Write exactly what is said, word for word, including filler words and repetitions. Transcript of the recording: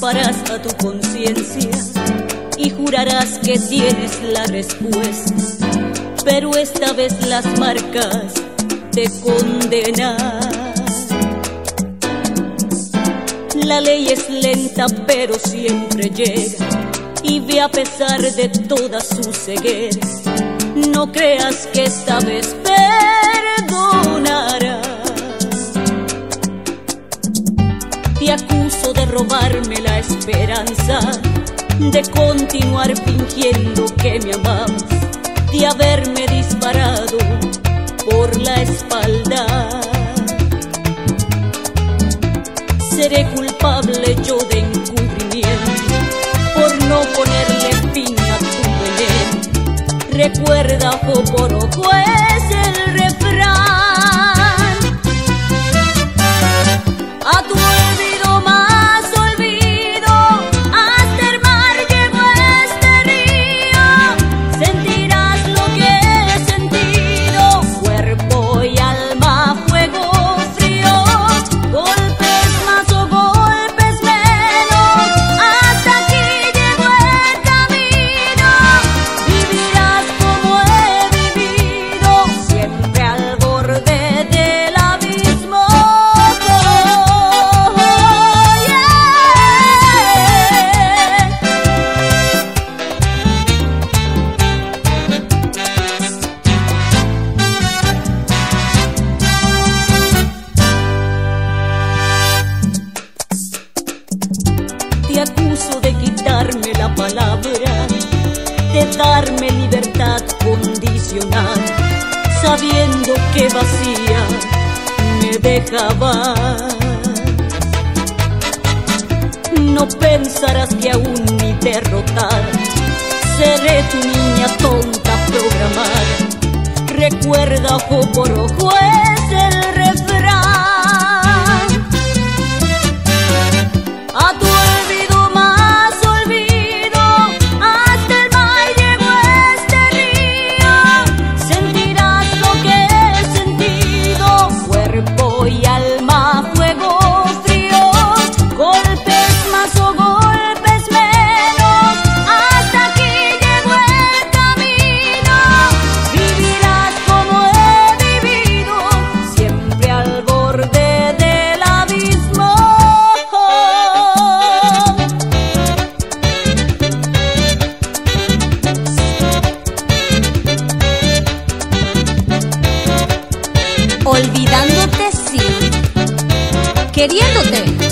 llamarás a tu conciencia y jurarás que tienes la respuesta, pero esta vez las marcas te condenan. La ley es lenta pero siempre llega y ve a pesar de toda su ceguera. No creas que esta vez perdonará. Te acuso de robarme la esperanza, de continuar fingiendo que me amabas, de haberme disparado por la espalda. Seré culpable yo de encubrimiento por no ponerle fin a tu veneno. Recuerda, ojo por ojo es el refrán. A tu olvido más olvido, hasta el mar llegó este río. Sentirás lo que he sentido, cuerpo y alma, fuego frío, golpes más o golpes menos. Hasta aquí llegó el camino, vivirás como he vivido, siempre al borde del abismo. Te acuso de quitarme la palabra, de darme libertad condicional, sabiendo que vacía me dejabas. No pensarás que aún ni derrotada seré tu niña tonta programada. Recuerda, ojo por ojo es el refrán. A tu olvido más olvido, hasta el mar llegó este río. Sentirás lo que he sentido, cuerpo y alma, fuego frío, golpes más o golpes menos. Hasta aquí llegó el camino, vivirás como he vivido, siempre al borde del abismo. Olvidándote sí, queriéndote